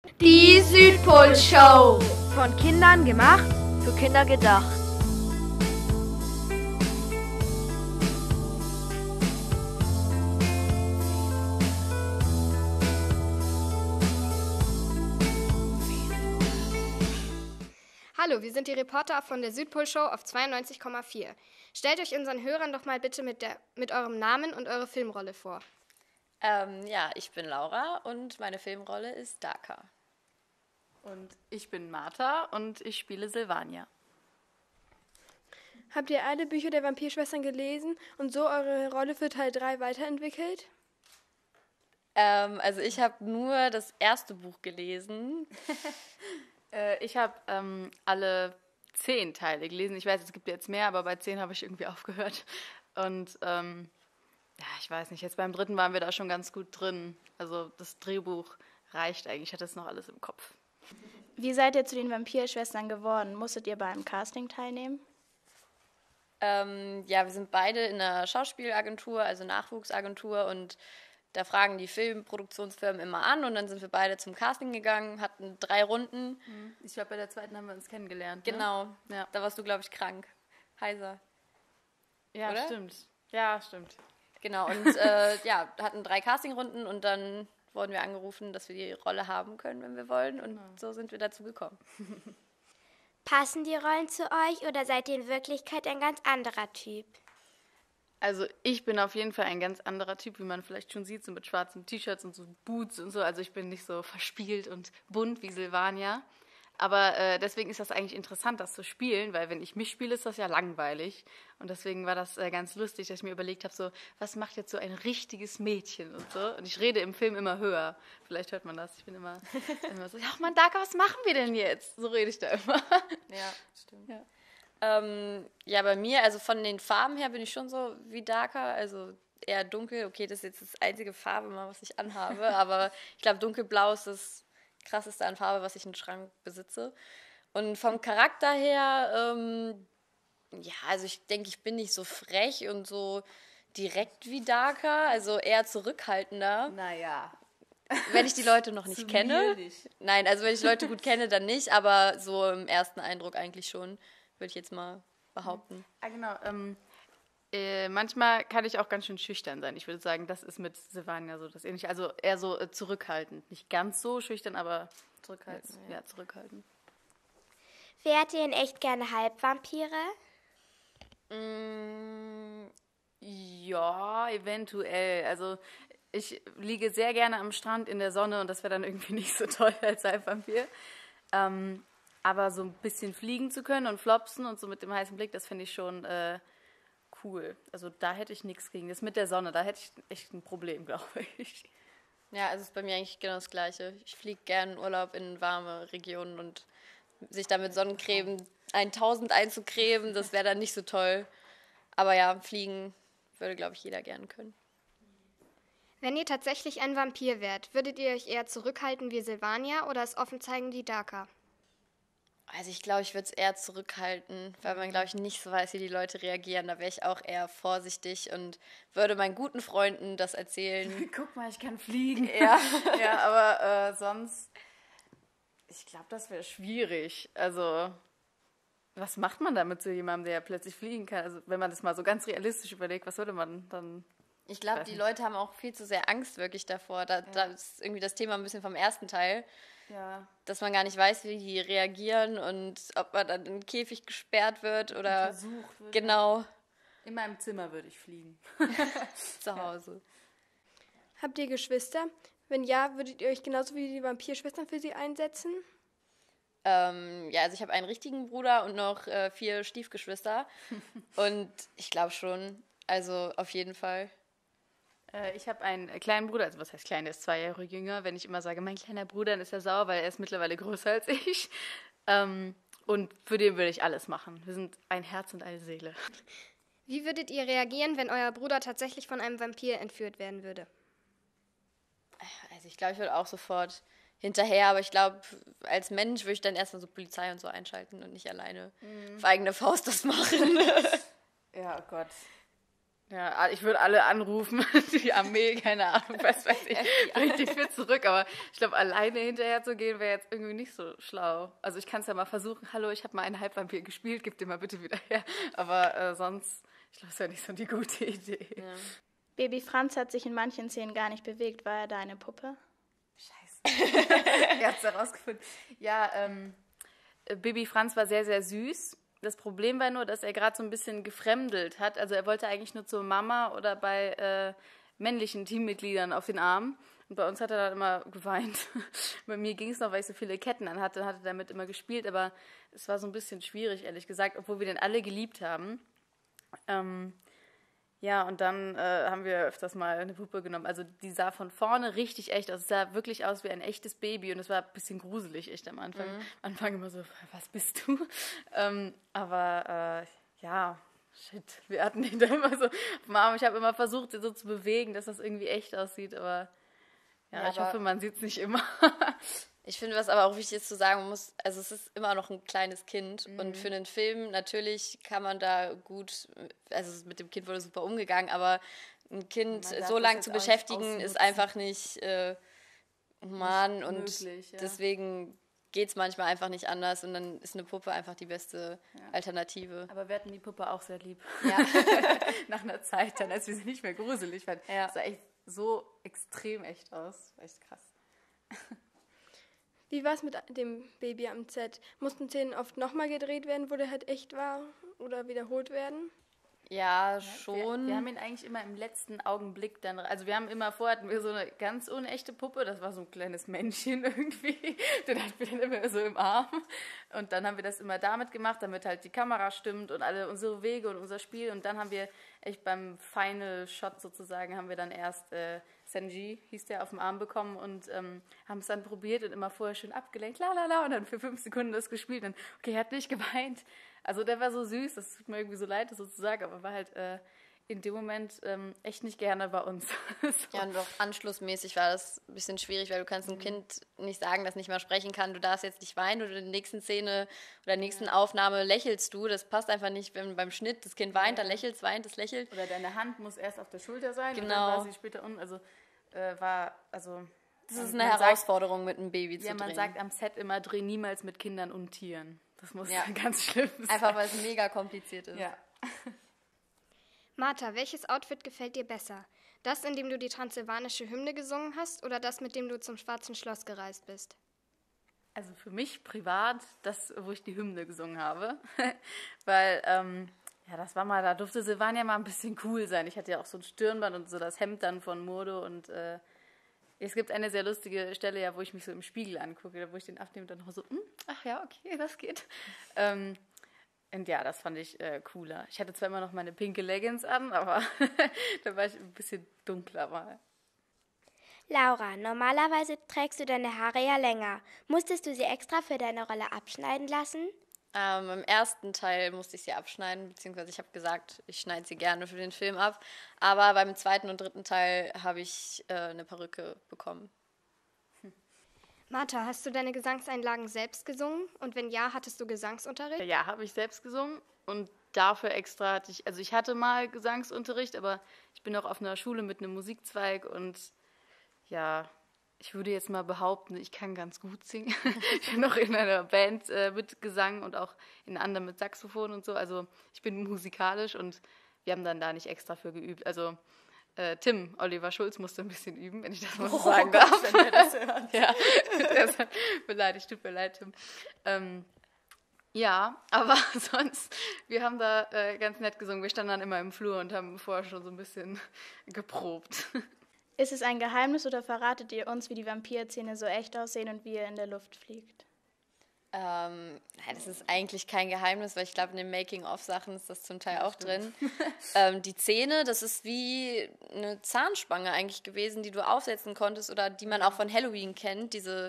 Die Südpol-Show. Von Kindern gemacht, für Kinder gedacht. Hallo, wir sind die Reporter von der Südpol-Show auf 92,4. Stellt euch unseren Hörern doch mal bitte mit eurem Namen und eure Filmrolle vor. Ich bin Laura und meine Filmrolle ist Daka. Und ich bin Martha und ich spiele Silvania. Habt ihr alle Bücher der Vampirschwestern gelesen und so eure Rolle für Teil 3 weiterentwickelt? Ich habe nur das erste Buch gelesen. Ich habe alle 10 Teile gelesen. Ich weiß, es gibt jetzt mehr, aber bei 10 habe ich irgendwie aufgehört. Und ich weiß nicht, jetzt beim 3. waren wir da schon ganz gut drin. Also das Drehbuch reicht eigentlich, ich hatte es noch alles im Kopf. Wie seid ihr zu den Vampirschwestern geworden? Musstet ihr beim Casting teilnehmen? Wir sind beide in einer Schauspielagentur, also Nachwuchsagentur, und da fragen die Filmproduktionsfirmen immer an und dann sind wir beide zum Casting gegangen, hatten 3 Runden. Ich glaube, bei der 2. haben wir uns kennengelernt. Genau, ne? Ja. Da warst du, glaube ich, krank. Heiser. Ja, oder? Stimmt. Ja, stimmt. Genau, und hatten 3 Castingrunden und dann wurden wir angerufen, dass wir die Rolle haben können, wenn wir wollen, und so sind wir dazu gekommen. Passen die Rollen zu euch oder seid ihr in Wirklichkeit ein ganz anderer Typ? Also ich bin auf jeden Fall ein ganz anderer Typ, wie man vielleicht schon sieht, so mit schwarzen T-Shirts und so Boots und so. Also ich bin nicht so verspielt und bunt wie Silvania. Aber deswegen ist das eigentlich interessant, das zu spielen, weil wenn ich mich spiele, ist das ja langweilig. Und deswegen war das ganz lustig, dass ich mir überlegt habe, so, was macht jetzt so ein richtiges Mädchen und so. Und ich rede im Film immer höher. Vielleicht hört man das. Ich bin immer so, ach Mann, Daka, was machen wir denn jetzt? So rede ich da immer. Ja, stimmt. Ja. Bei mir, also von den Farben her bin ich schon so wie Daka, also eher dunkel. Okay, das ist jetzt das einzige Farbe, mal, was ich anhabe, aber ich glaube, dunkelblau ist das krasseste an Farbe, was ich im Schrank besitze. Und vom Charakter her, ich denke, ich bin nicht so frech und so direkt wie Daka, also eher zurückhaltender. Naja. Wenn ich die Leute noch nicht kenne. Nein, also wenn ich Leute gut kenne, dann nicht, aber so im ersten Eindruck eigentlich schon, würde ich jetzt mal behaupten. Ah, genau. Manchmal kann ich auch ganz schön schüchtern sein. Ich würde sagen, das ist mit Silvania so das Ähnliche. Also eher so zurückhaltend. Nicht ganz so schüchtern, aber Zurückhaltend. Ja, zurückhaltend. Wärt ihr in echt gerne Halbvampire? Ja, eventuell. Also ich liege sehr gerne am Strand in der Sonne und das wäre dann irgendwie nicht so toll als Halbvampir. Aber so ein bisschen fliegen zu können und flopsen und so mit dem heißen Blick, das finde ich schon cool. Also da hätte ich nichts gegen. Das mit der Sonne, da hätte ich echt ein Problem, glaube ich. Ja, also ist bei mir eigentlich genau das Gleiche. Ich fliege gerne in Urlaub in warme Regionen und sich da mit Sonnencreme 1000 einzucremen, das wäre dann nicht so toll. Aber ja, fliegen würde, glaube ich, jeder gern können. Wenn ihr tatsächlich ein Vampir wärt, würdet ihr euch eher zurückhalten wie Silvania oder es offen zeigen wie Daka? Also ich glaube, ich würde es eher zurückhalten, weil man, glaube ich, nicht so weiß, wie die Leute reagieren. Da wäre ich auch eher vorsichtig und würde meinen guten Freunden das erzählen. Guck mal, ich kann fliegen. Ja, ja, aber sonst, ich glaube, das wäre schwierig. Also, was macht man damit zu jemandem, der plötzlich fliegen kann? Also, wenn man das mal so ganz realistisch überlegt, was würde man dann? Ich glaube, die Leute haben auch viel zu sehr Angst wirklich davor. Da ist irgendwie das Thema ein bisschen vom ersten Teil. Ja. Dass man gar nicht weiß, wie die reagieren und ob man dann in einen Käfig gesperrt wird oder versucht wird. Genau. In meinem Zimmer würde ich fliegen. Zu Hause. Habt ihr Geschwister? Wenn ja, würdet ihr euch genauso wie die Vampirschwestern für sie einsetzen? Also ich habe einen richtigen Bruder und noch 4 Stiefgeschwister. Und ich glaube schon, also auf jeden Fall. Ich habe einen kleinen Bruder, also was heißt klein, der ist 2 Jahre jünger. Wenn ich immer sage, mein kleiner Bruder, dann ist er sauer, weil er ist mittlerweile größer als ich. Und für den würde ich alles machen. Wir sind ein Herz und eine Seele. Wie würdet ihr reagieren, wenn euer Bruder tatsächlich von einem Vampir entführt werden würde? Also ich glaube, ich würde auch sofort hinterher, aber ich glaube, als Mensch würde ich dann erstmal so Polizei und so einschalten und nicht alleine auf eigene Faust das machen. Ja, oh Gott. Ja, ich würde alle anrufen, die Armee, keine Ahnung, was weiß ich, bringt die fit zurück, aber ich glaube, alleine hinterher zu gehen, wäre jetzt irgendwie nicht so schlau. Also ich kann es ja mal versuchen, hallo, ich habe mal einen Halbvampir gespielt, gib den mal bitte wieder her, aber sonst, ich glaube, es wäre nicht so die gute Idee. Ja. Baby Franz hat sich in manchen Szenen gar nicht bewegt. War er da eine Puppe? Scheiße. Er hat es herausgefunden. Ja, Baby Franz war sehr, sehr süß. Das Problem war nur, dass er gerade so ein bisschen gefremdelt hat. Also er wollte eigentlich nur zur Mama oder bei männlichen Teammitgliedern auf den Arm. Und bei uns hat er dann immer geweint. Bei mir ging es noch, weil ich so viele Ketten anhatte, und hatte damit immer gespielt. Aber es war so ein bisschen schwierig, ehrlich gesagt, obwohl wir den alle geliebt haben. Ja, und dann haben wir öfters mal eine Puppe genommen. Also die sah von vorne richtig echt aus. Es sah wirklich aus wie ein echtes Baby und es war ein bisschen gruselig echt am Anfang. Am Anfang immer so, was bist du? Ja, shit, wir hatten ihn da immer so auf dem Arm. Ich habe immer versucht, ihn so zu bewegen, dass das irgendwie echt aussieht, aber ja, ich hoffe, man sieht es nicht immer. Ich finde, was aber auch wichtig ist zu sagen, man muss, also es ist immer noch ein kleines Kind und für einen Film natürlich kann man da gut, also mit dem Kind wurde super umgegangen, aber ein Kind so lange zu beschäftigen ist einfach nicht human und möglich, ja. Deswegen geht es manchmal einfach nicht anders und dann ist eine Puppe einfach die beste Alternative. Aber wir hatten die Puppe auch sehr lieb. Ja. Nach einer Zeit dann, als wir sie nicht mehr gruselig fanden. Ja. Es sah echt so extrem echt aus. Echt krass. Wie war es mit dem Baby am Set? Mussten Szenen oft nochmal gedreht werden, wo der halt echt war oder wiederholt werden? Ja, schon. Wir haben ihn eigentlich immer im letzten Augenblick dann, also wir haben immer vorher, hatten wir so eine ganz unechte Puppe, das war so ein kleines Männchen irgendwie, den hatten wir dann immer so im Arm und dann haben wir das immer damit gemacht, damit halt die Kamera stimmt und alle unsere Wege und unser Spiel und dann haben wir echt beim Final Shot sozusagen, haben wir dann erst Senji, hieß der, auf dem Arm bekommen und haben es dann probiert und immer vorher schön abgelenkt, la und dann für 5 Sekunden das gespielt und okay, er hat nicht geweint. Also der war so süß, das tut mir irgendwie so leid, das so zu sagen, aber war halt in dem Moment echt nicht gerne bei uns. So. Ja, und auch anschlussmäßig war das ein bisschen schwierig, weil du kannst einem Kind nicht sagen, das nicht mehr sprechen kann, du darfst jetzt nicht weinen oder in der nächsten Szene oder der nächsten Aufnahme lächelst du. Das passt einfach nicht, wenn beim Schnitt das Kind weint, dann lächelt es, weint, es lächelt. Oder deine Hand muss erst auf der Schulter sein Genau. und dann war sie später unten. Also Das ist eine Herausforderung, mit einem Baby zu drehen. Ja, man sagt am Set immer, dreh niemals mit Kindern und Tieren. Das muss ganz schlimm sein. Einfach, weil es mega kompliziert ist. Ja. Martha, welches Outfit gefällt dir besser? Das, in dem du die transsilvanische Hymne gesungen hast oder das, mit dem du zum Schwarzen Schloss gereist bist? Also für mich privat, das, wo ich die Hymne gesungen habe. Weil, das war mal, da durfte Silvania mal ein bisschen cool sein. Ich hatte ja auch so ein Stirnband und so das Hemd dann von Modo und es gibt eine sehr lustige Stelle, ja, wo ich mich so im Spiegel angucke, wo ich den abnehme und dann noch so, ach ja, okay, das geht. Und ja, das fand ich cooler. Ich hatte zwar immer noch meine pinke Leggings an, aber da war ich ein bisschen dunkler mal. Laura, normalerweise trägst du deine Haare ja länger. Musstest du sie extra für deine Rolle abschneiden lassen? Im ersten Teil musste ich sie abschneiden, beziehungsweise ich habe gesagt, ich schneide sie gerne für den Film ab. Aber beim zweiten und dritten Teil habe ich eine Perücke bekommen. Martha, hast du deine Gesangseinlagen selbst gesungen? Und wenn ja, hattest du Gesangsunterricht? Ja, habe ich selbst gesungen und dafür extra hatte ich hatte mal Gesangsunterricht, aber ich bin auch auf einer Schule mit einem Musikzweig und ja, ich würde jetzt mal behaupten, ich kann ganz gut singen. Ich bin noch in einer Band mit Gesang und auch in anderen mit Saxophon und so. Also ich bin musikalisch und wir haben dann da nicht extra für geübt. Also Oliver Schulz musste ein bisschen üben, wenn ich das mal so sagen darf. Wenn der das hört. Ja, der ist beleidigt, tut mir leid, Tim. Ja, aber sonst, wir haben da ganz nett gesungen. Wir standen dann immer im Flur und haben vorher schon so ein bisschen geprobt. Ist es ein Geheimnis oder verratet ihr uns, wie die Vampirzähne so echt aussehen und wie ihr in der Luft fliegt? Das ist eigentlich kein Geheimnis, weil ich glaube, in den Making-of-Sachen ist das zum Teil auch drin. Die Zähne, das ist wie eine Zahnspange eigentlich gewesen, die du aufsetzen konntest oder die man auch von Halloween kennt, diese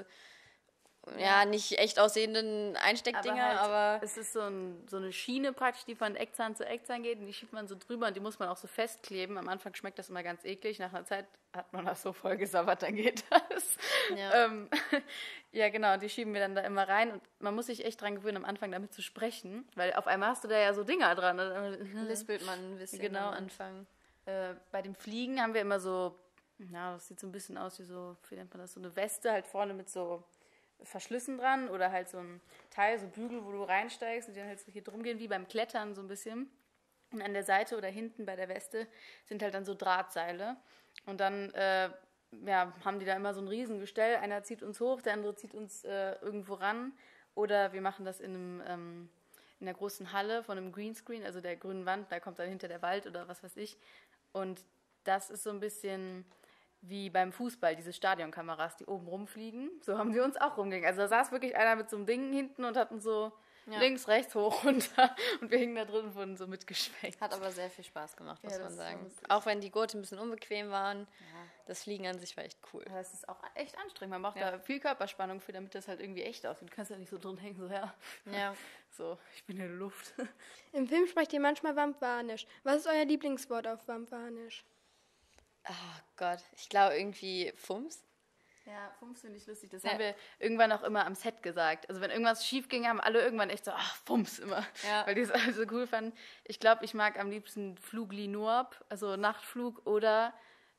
nicht echt aussehenden Einsteckdinger, aber es ist so eine Schiene praktisch, die von Eckzahn zu Eckzahn geht und die schiebt man so drüber und die muss man auch so festkleben. Am Anfang schmeckt das immer ganz eklig, nach einer Zeit hat man das so voll gesabbert, dann geht das. Ja. Ja, genau, die schieben wir dann da immer rein und man muss sich echt dran gewöhnen, am Anfang damit zu sprechen, weil auf einmal hast du da ja so Dinger dran. lispelt man ein bisschen am Anfang. bei dem Fliegen haben wir immer so, das sieht so ein bisschen aus wie so, wie nennt man das, so eine Weste halt vorne mit so Verschlüssen dran oder halt so ein Teil, so Bügel, wo du reinsteigst und die dann halt so hier drum gehen, wie beim Klettern so ein bisschen. Und an der Seite oder hinten bei der Weste sind halt dann so Drahtseile. Und dann haben die da immer so ein Riesengestell. Einer zieht uns hoch, der andere zieht uns irgendwo ran. Oder wir machen das in der großen Halle von einem Greenscreen, also der grünen Wand, da kommt dann hinter der Wald oder was weiß ich. Und das ist so ein bisschen wie beim Fußball, diese Stadionkameras, die oben rumfliegen. So haben sie uns auch rumgegangen. Also da saß wirklich einer mit so einem Ding hinten und hatten so links, rechts, hoch, runter. Und wir hingen da drin und wurden so mitgeschwenkt. Hat aber sehr viel Spaß gemacht, muss man sagen. Lustig. Auch wenn die Gurte ein bisschen unbequem waren, das Fliegen an sich war echt cool. Aber es ist auch echt anstrengend. Man braucht da viel Körperspannung für, damit das halt irgendwie echt aussieht. Du kannst ja nicht so drin hängen, so, so, ich bin in der Luft. Im Film sprecht ihr manchmal Wampanisch. Was ist euer Lieblingswort auf Wampanisch? Oh Gott, ich glaube irgendwie Fums. Ja, Fums finde ich lustig. Das haben wir irgendwann auch immer am Set gesagt. Also wenn irgendwas schief ging, haben alle irgendwann echt so, Fums immer. Ja. Weil die es alle so cool fanden. Ich glaube, ich mag am liebsten Flugli Noab, also Nachtflug oder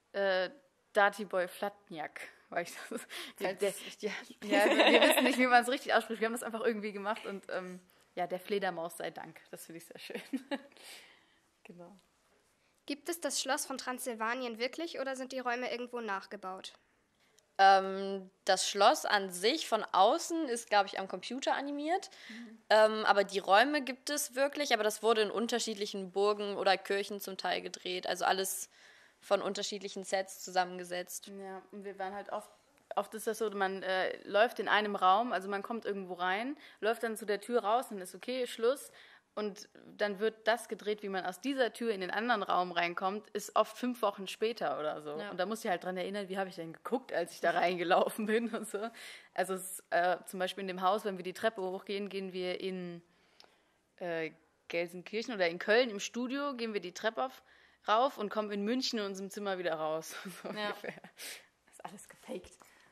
Darty Boy Flatnjak. Weil ich das, wir wissen nicht, wie man es richtig ausspricht. Wir haben das einfach irgendwie gemacht und der Fledermaus sei Dank. Das finde ich sehr schön. Genau. Gibt es das Schloss von Transsilvanien wirklich oder sind die Räume irgendwo nachgebaut? Das Schloss an sich von außen ist, glaube ich, am Computer animiert. Aber die Räume gibt es wirklich, aber das wurde in unterschiedlichen Burgen oder Kirchen zum Teil gedreht. Also alles von unterschiedlichen Sets zusammengesetzt. Ja, und wir waren halt oft ist das so, man läuft in einem Raum, also man kommt irgendwo rein, läuft dann zu der Tür raus, dann ist okay, Schluss. Und dann wird das gedreht, wie man aus dieser Tür in den anderen Raum reinkommt, ist oft 5 Wochen später oder so. Ja. Und da muss ich halt dran erinnern, wie habe ich denn geguckt, als ich da reingelaufen bin und so. Also zum Beispiel in dem Haus, wenn wir die Treppe hochgehen, gehen wir in Gelsenkirchen oder in Köln im Studio, gehen wir die Treppe rauf und kommen in München in unserem Zimmer wieder raus. So ungefähr. Das ist alles gefaked.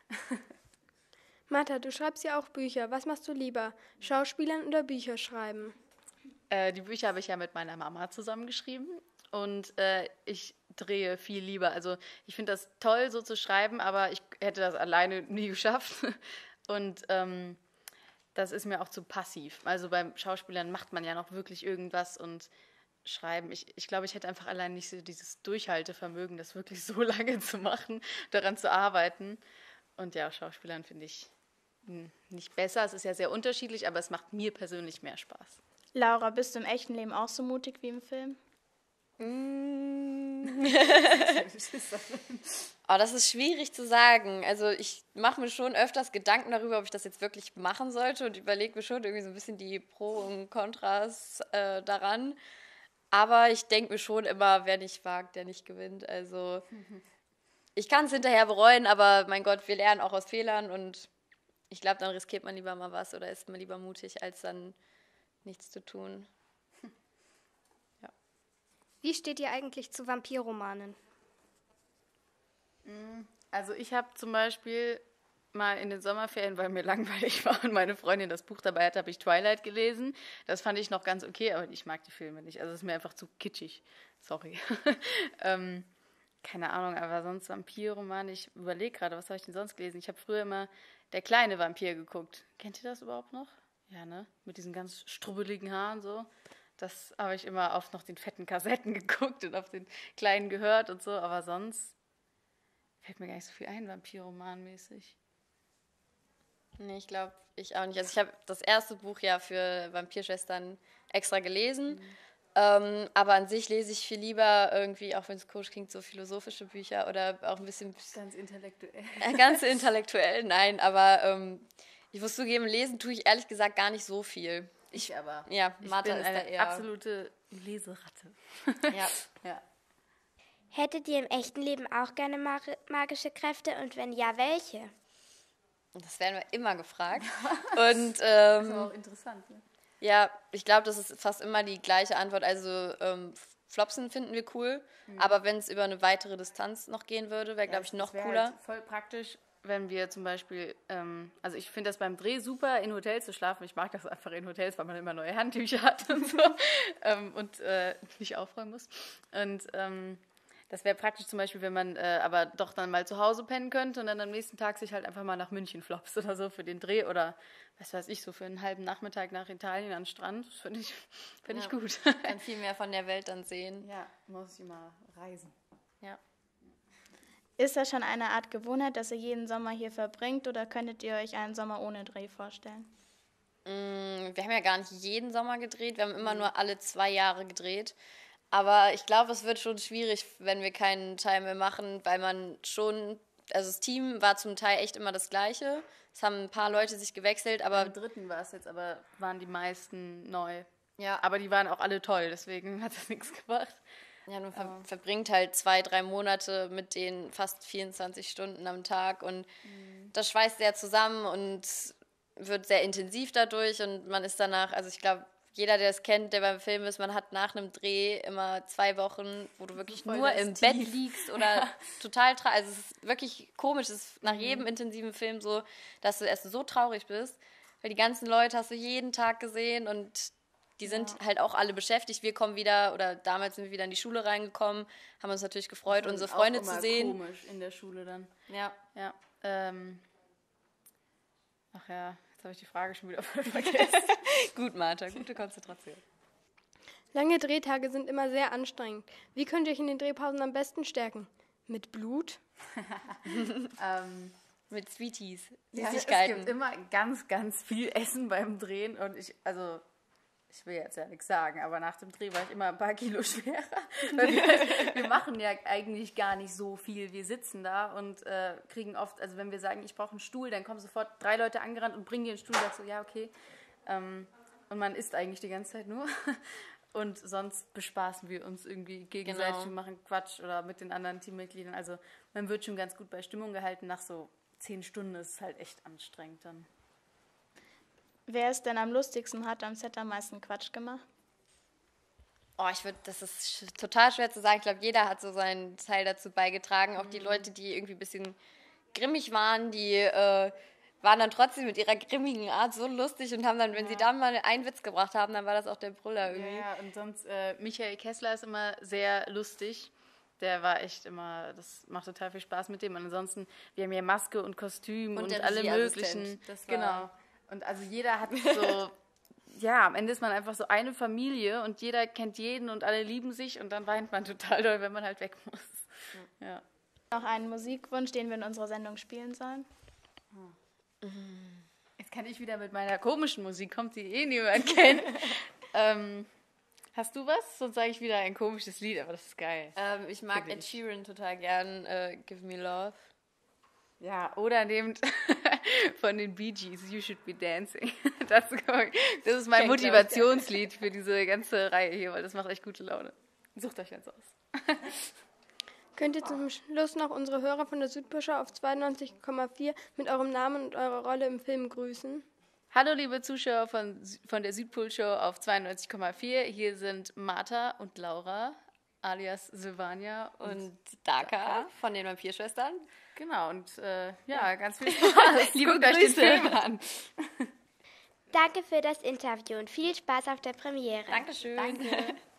Martha, du schreibst ja auch Bücher. Was machst du lieber? Schauspielern oder Bücher schreiben? Die Bücher habe ich ja mit meiner Mama zusammengeschrieben und ich drehe viel lieber. Also ich finde das toll, so zu schreiben, aber ich hätte das alleine nie geschafft. Und das ist mir auch zu passiv. Also beim Schauspielern macht man ja noch wirklich irgendwas und schreiben. Ich glaube, ich hätte einfach allein nicht so dieses Durchhaltevermögen, das wirklich so lange zu machen, daran zu arbeiten. Und ja, Schauspielern finde ich nicht besser. Es ist ja sehr unterschiedlich, aber es macht mir persönlich mehr Spaß. Laura, bist du im echten Leben auch so mutig wie im Film? Das ist schwierig zu sagen. Also ich mache mir schon öfters Gedanken darüber, ob ich das jetzt wirklich machen sollte und überlege mir schon irgendwie so ein bisschen die Pro und Kontras daran. Aber ich denke mir schon immer, wer nicht wagt, der nicht gewinnt. Also ich kann es hinterher bereuen, aber mein Gott, wir lernen auch aus Fehlern und ich glaube, dann riskiert man lieber mal was oder ist man lieber mutig, als dann nichts zu tun. Ja. Wie steht ihr eigentlich zu Vampirromanen? Also ich habe zum Beispiel mal in den Sommerferien, weil mir langweilig war und meine Freundin das Buch dabei hatte, habe ich Twilight gelesen. Das fand ich noch ganz okay, aber ich mag die Filme nicht. Also es ist mir einfach zu kitschig. Sorry. Keine Ahnung, aber sonst Vampirromane. Ich überlege gerade, was habe ich denn sonst gelesen? Ich habe früher immer Der kleine Vampir geguckt. Kennt ihr das überhaupt noch? Ja, ne? Mit diesen ganz strubbeligen Haaren so. Das habe ich immer auf noch den fetten Kassetten geguckt und auf den kleinen gehört und so. Aber sonst fällt mir gar nicht so viel ein, Vampirromanmäßig. Nee, ich glaube, ich auch nicht. Also ich habe das erste Buch ja für Vampirschwestern extra gelesen. Aber an sich lese ich viel lieber irgendwie, auch wenn es komisch klingt, so philosophische Bücher oder auch ein bisschen... Ganz intellektuell. Ganz intellektuell, nein, aber ich muss zugeben, lesen tue ich ehrlich gesagt gar nicht so viel. Ich aber. Ja, ich Martha bin ist eine da eher... absolute Leseratte. Ja. Hättet ihr im echten Leben auch gerne magische Kräfte und wenn ja, welche? Das werden wir immer gefragt. Und Das ist aber auch interessant, ne? Ja, ich glaube, das ist fast immer die gleiche Antwort. Also Flopsen finden wir cool, aber wenn es über eine weitere Distanz noch gehen würde, wäre, glaube ich, noch cooler. Halt voll praktisch, wenn wir zum Beispiel, also ich finde das beim Dreh super, in Hotels zu schlafen. Ich mag das einfach in Hotels, weil man immer neue Handtücher hat und so und nicht aufräumen muss. Und Das wäre praktisch zum Beispiel, wenn man aber doch dann mal zu Hause pennen könnte und dann am nächsten Tag sich halt einfach mal nach München flopst oder so für den Dreh oder was weiß ich, so für einen halben Nachmittag nach Italien an den Strand. Das finde ich gut. Kann viel mehr von der Welt dann sehen. Ja, muss ich immer reisen. Ja. Ist das schon eine Art Gewohnheit, dass ihr jeden Sommer hier verbringt oder könntet ihr euch einen Sommer ohne Dreh vorstellen? Wir haben ja gar nicht jeden Sommer gedreht, wir haben immer nur alle 2 Jahre gedreht. Aber ich glaube, es wird schon schwierig, wenn wir keinen Teil mehr machen, weil man schon, also das Team war zum Teil echt immer das Gleiche. Es haben ein paar Leute sich gewechselt, aber Im dritten war es jetzt, aber waren die meisten neu. ja, Aber die waren auch alle toll, deswegen hat das nichts gebracht. ja, man verbringt halt 2-3 Monate mit denen fast 24 Stunden am Tag und das schweißt sehr zusammen und wird sehr intensiv dadurch und man ist danach, also ich glaube, jeder, der es kennt, der beim Film ist, man hat nach einem Dreh immer 2 Wochen, wo du wirklich nur im Bett liegst oder total traurig. Also es ist wirklich komisch, es ist nach jedem intensiven Film so, dass du erst so traurig bist, weil die ganzen Leute hast du jeden Tag gesehen und die sind halt auch alle beschäftigt. Wir kommen wieder, oder damals sind wir wieder in die Schule reingekommen, haben uns natürlich gefreut, unsere Freunde zu sehen. Komisch in der Schule dann. Ja. Ja. Ach ja, jetzt habe ich die Frage schon wieder voll vergessen. Gut, Martha, gute Konzentration. Lange Drehtage sind immer sehr anstrengend. Wie könnt ihr euch in den Drehpausen am besten stärken? Mit Blut? Mit Sweeties, Ja, es Süßigkeiten. gibt immer ganz, ganz viel Essen beim Drehen und ich will jetzt ja nichts sagen, aber nach dem Dreh war ich immer ein paar Kilo schwerer. Weil wir machen ja eigentlich gar nicht so viel. Wir sitzen da und kriegen oft, also wenn wir sagen, ich brauche einen Stuhl, dann kommen sofort 3 Leute angerannt und bringen dir einen Stuhl und sagst so, ja, okay. Und man isst eigentlich die ganze Zeit nur. Und sonst bespaßen wir uns irgendwie gegenseitig und machen Quatsch oder mit den anderen Teammitgliedern. Also man wird schon ganz gut bei Stimmung gehalten. Nach so 10 Stunden ist es halt echt anstrengend dann. Wer ist denn am lustigsten, hat am Set am meisten Quatsch gemacht? Oh, das ist total schwer zu sagen. Ich glaube, jeder hat so seinen Teil dazu beigetragen. Auch die Leute, die irgendwie ein bisschen grimmig waren, die waren dann trotzdem mit ihrer grimmigen Art so lustig und haben dann, wenn sie dann mal einen Witz gebracht haben, dann war das auch der Brüller irgendwie. Ja, und sonst, Michael Kessler ist immer sehr lustig. Der war echt immer, das macht total viel Spaß mit dem. Und ansonsten, wir haben ja Maske und Kostüm und der alle Regieassistent. möglichen. Das war- Genau. Und also jeder hat so, ja, am Ende ist man einfach so eine Familie und jeder kennt jeden und alle lieben sich und dann weint man total doll, wenn man halt weg muss. Ja. Noch einen Musikwunsch, den wir in unserer Sendung spielen sollen? Jetzt kann ich wieder mit meiner komischen Musik, kommt die eh niemand kennt. Hast du was? Sonst sage ich wieder ein komisches Lied, aber das ist geil. Ich mag Finde Ed ich. Sheeran total gern, Give Me Love. Ja, oder nehmt von den Bee Gees, You Should Be Dancing. Das ist mein Motivationslied für diese ganze Reihe hier, weil das macht echt gute Laune. Sucht euch eins aus. Könnt ihr zum Schluss noch unsere Hörer von der Südpolschau auf 92,4 mit eurem Namen und eurer Rolle im Film grüßen? Hallo liebe Zuschauer von der Südpolshow auf 92,4. Hier sind Martha und Laura, alias Silvania Und Daka von den Vampirschwestern. Genau, und ganz viel Spaß. Guckt euch den Film an. Danke für das Interview und viel Spaß auf der Premiere. Dankeschön. Danke.